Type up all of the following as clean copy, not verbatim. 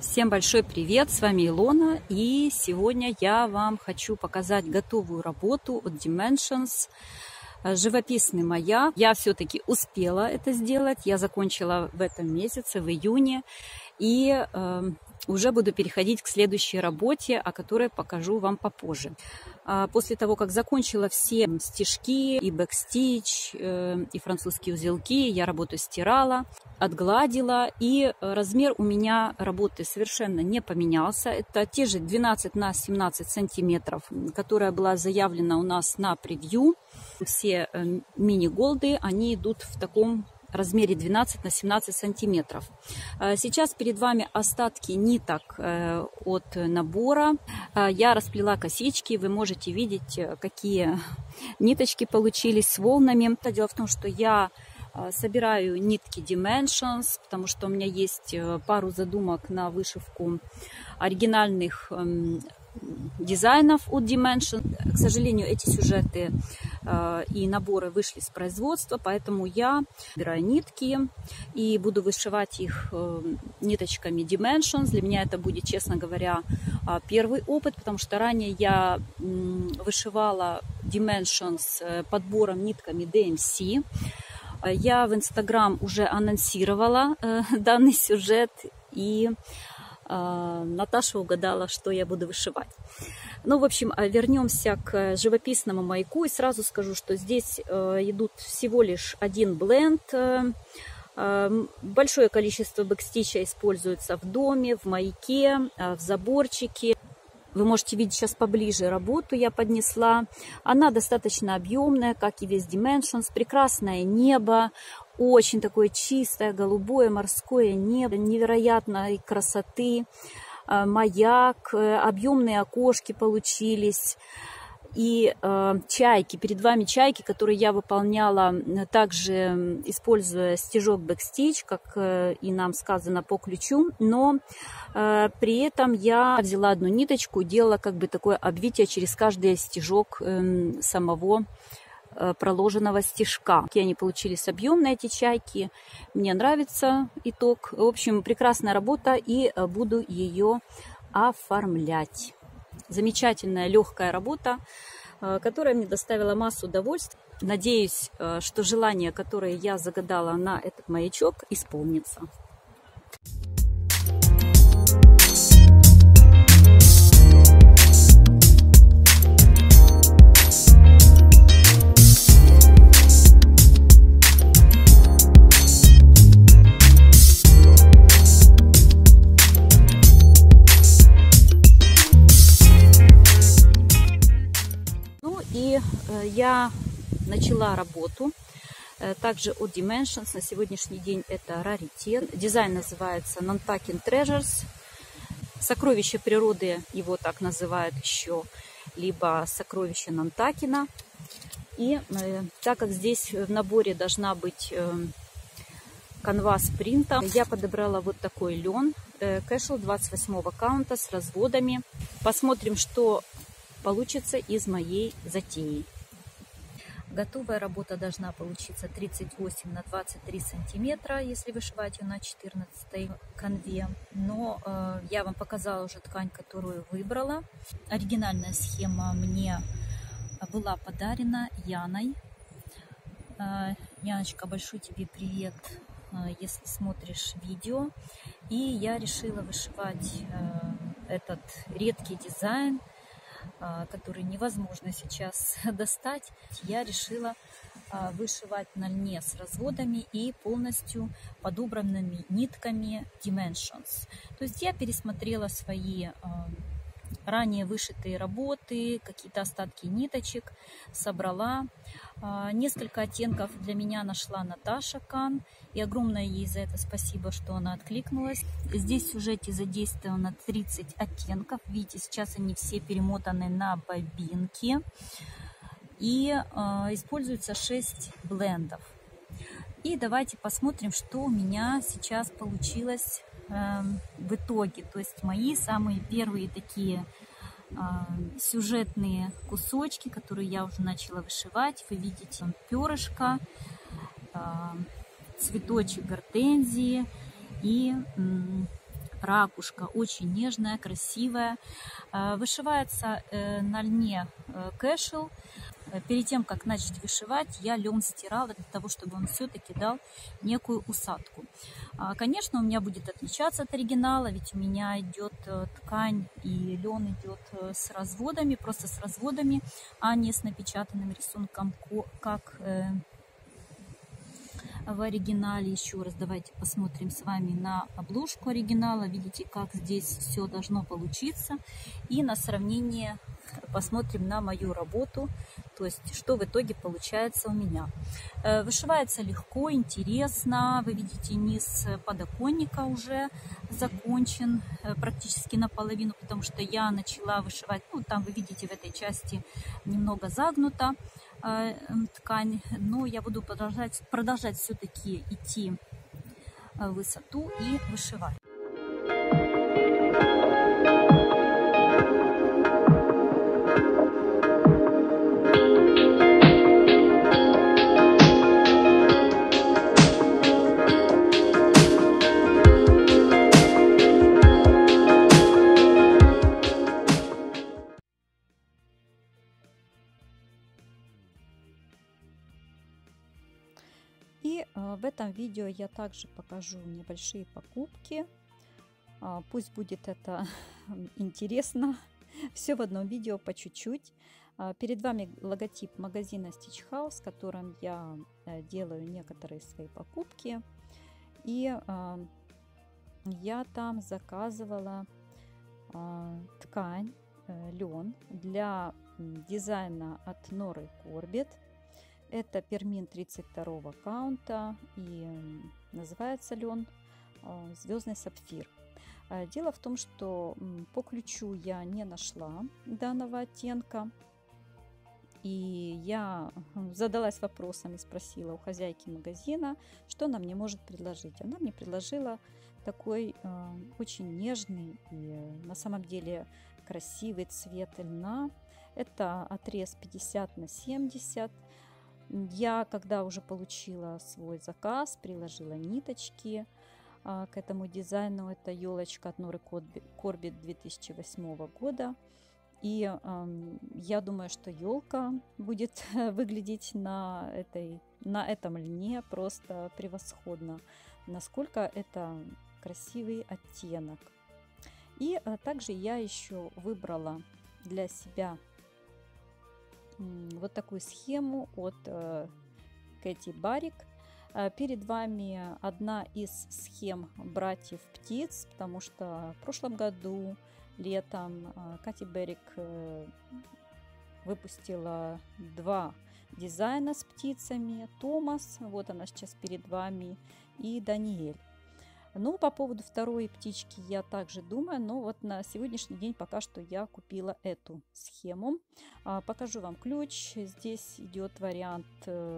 Всем большой привет, с вами Илона, и сегодня я вам хочу показать готовую работу от Dimensions, живописный маяк. Я все-таки успела это сделать, я закончила в этом месяце, в июне, и уже буду переходить к следующей работе, о которой покажу вам попозже. После того, как закончила все стежки, и бэкстич, и французские узелки, я работу стирала, отгладила, и размер у меня работы совершенно не поменялся. Это те же 12 на 17 сантиметров, которая была заявлена у нас на превью. Все мини-голды, они идут в таком размере 12 на 17 сантиметров. Сейчас перед вами остатки ниток от набора. Я расплела косички. Вы можете видеть, какие ниточки получились с волнами. Дело в том, что я собираю нитки Dimensions, потому что у меня есть пару задумок на вышивку оригинальных дизайнов от Dimensions. К сожалению, эти сюжеты и наборы вышли с производства, поэтому я собираю нитки и буду вышивать их ниточками Dimensions. Для меня это будет, честно говоря, первый опыт, потому что ранее я вышивала Dimensions подбором нитками DMC. Я в Instagram уже анонсировала данный сюжет, и Наташа угадала, что я буду вышивать. Ну, в общем, вернемся к живописному маяку. И сразу скажу, что здесь идут всего лишь один бленд. Большое количество бэкстича используется в доме, в маяке, в заборчике. Вы можете видеть сейчас поближе работу я поднесла. Она достаточно объемная, как и весь Dimensions. Прекрасное небо. Очень такое чистое, голубое, морское небо, невероятной красоты, маяк, объемные окошки получились. И чайки, перед вами чайки, которые я выполняла также, используя стежок бэкстич, как и нам сказано, по ключу. Но при этом я взяла одну ниточку, делала как бы такое обвитие через каждый стежок самого проложенного стежка. Они получились объемные, эти чайки. Мне нравится итог. В общем, прекрасная работа, и буду ее оформлять. Замечательная легкая работа, которая мне доставила массу удовольствия. Надеюсь, что желание, которое я загадала на этот маячок, исполнится. Я начала работу также от Dimensions. На сегодняшний день это раритет. Дизайн называется Nantucket Treasures. Сокровище природы его так называют еще, либо сокровище Нантакина. И так как здесь в наборе должна быть канвас принта, я подобрала вот такой лен Cashel 28 каунта с разводами. Посмотрим, что получится из моей затеи. Готовая работа должна получиться 38 на 23 сантиметра, если вышивать ее на 14 канве. Но я вам показала уже ткань, которую выбрала. Оригинальная схема мне была подарена Яной. Яночка, большой тебе привет, если смотришь видео. И я решила вышивать этот редкий дизайн, который невозможно сейчас достать. Я решила вышивать на льне с разводами и полностью подобранными нитками Dimensions. То есть я пересмотрела свои ранее вышитые работы, какие-то остатки ниточек, собрала. Несколько оттенков для меня нашла Наташа Кан, и огромное ей за это спасибо, что она откликнулась. Здесь в сюжете задействовано 30 оттенков. Видите, сейчас они все перемотаны на бобинке. И используется 6 блендов. И давайте посмотрим, что у меня сейчас получилось в итоге. То есть мои самые первые такие сюжетные кусочки, которые я уже начала вышивать. Вы видите перышко, цветочек гортензии и ракушка, очень нежная, красивая. Вышивается на льне кэшел. Перед тем, как начать вышивать, я лен стирала для того, чтобы он все-таки дал некую усадку. Конечно, у меня будет отличаться от оригинала, ведь у меня идет ткань и лен идет с разводами, просто с разводами, а не с напечатанным рисунком, как в оригинале. Еще раз давайте посмотрим с вами на обложку оригинала. Видите, как здесь все должно получиться. И на сравнение посмотрим на мою работу, то есть что в итоге получается у меня. Вышивается легко, интересно. Вы видите, низ подоконника уже закончен практически наполовину, потому что я начала вышивать, ну там вы видите в этой части немного загнута ткань, но я буду продолжать все-таки идти в высоту и вышивать. И в этом видео я также покажу небольшие покупки. Пусть будет это интересно. Все в одном видео по чуть-чуть. Перед вами логотип магазина Stitch House, с которым я делаю некоторые свои покупки. И я там заказывала ткань, лен для дизайна от Норы Корбет. Это пермин 32 каунта, и называется лен «Звездный сапфир». Дело в том, что по ключу я не нашла данного оттенка, и я задалась вопросом и спросила у хозяйки магазина, что она мне может предложить. Она мне предложила такой очень нежный и на самом деле красивый цвет льна. Это отрез 50 на 70. Я, когда уже получила свой заказ, приложила ниточки к этому дизайну. Это елочка от Норы Корбет 2008 года. И я думаю, что елка будет выглядеть на этом льне просто превосходно. Насколько это красивый оттенок. И также я еще выбрала для себя вот такую схему от Кэти Барик. Перед вами одна из схем братьев птиц, потому что в прошлом году летом Кэти Барик выпустила 2 дизайна с птицами. Томас, вот она сейчас перед вами, и Даниэль. Ну, по поводу второй птички я также думаю, но вот на сегодняшний день пока что я купила эту схему. Покажу вам ключ. Здесь идет вариант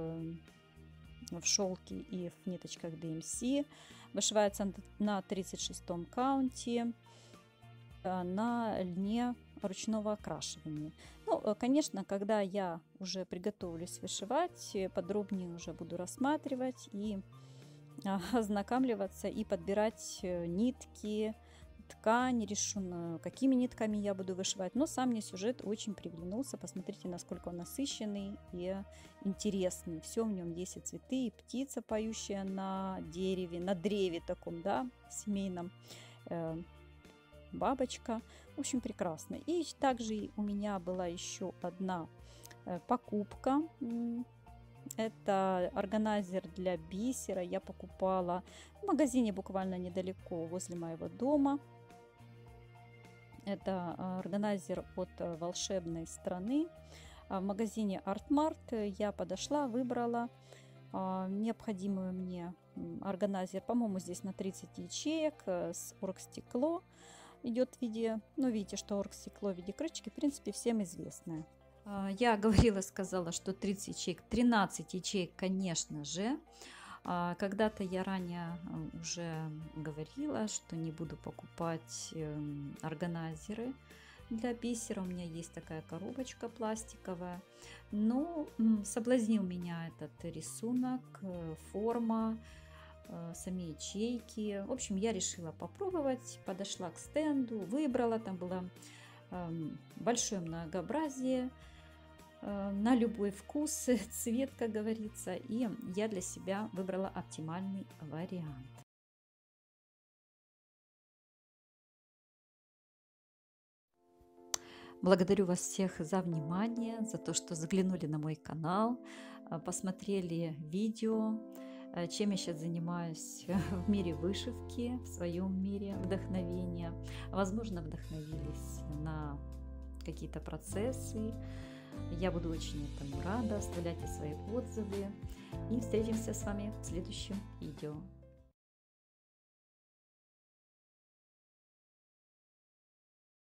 в шелке и в ниточках DMC. Вышивается на 36-м каунте на льне ручного окрашивания. Ну, конечно, когда я уже приготовлюсь вышивать, подробнее уже буду рассматривать и ознакомливаться и подбирать нитки, ткань, решу, какими нитками я буду вышивать. Но сам мне сюжет очень приглянулся. Посмотрите, насколько он насыщенный и интересный. Все в нем есть и цветы, и птица, поющая на дереве, на древе таком, да, семейном, бабочка. В общем, прекрасно. И также у меня была еще одна покупка. Это органайзер для бисера. Я покупала в магазине буквально недалеко, возле моего дома. Это органайзер от волшебной страны. В магазине ArtMart я подошла, выбрала необходимую мне органайзер. По-моему, здесь на 30 ячеек с оргстекло идет в виде, ну, видите, что оргстекло в виде крышечки, в принципе, всем известное. Я сказала, что 30 ячеек, 13 ячеек, конечно же. Когда-то я ранее уже говорила, что не буду покупать органайзеры для бисера. У меня есть такая коробочка пластиковая. Но соблазнил меня этот рисунок, форма. сами ячейки. В общем, я решила попробовать, подошла к стенду, выбрала, там было большое многообразие на любой вкус, цвет, как говорится, и я для себя выбрала оптимальный вариант. Благодарю вас всех за внимание, за то, что заглянули на мой канал, посмотрели видео, чем я сейчас занимаюсь в мире вышивки, в своем мире вдохновения. Возможно, вдохновились на какие-то процессы. Я буду очень этому рада. Оставляйте свои отзывы. И встретимся с вами в следующем видео.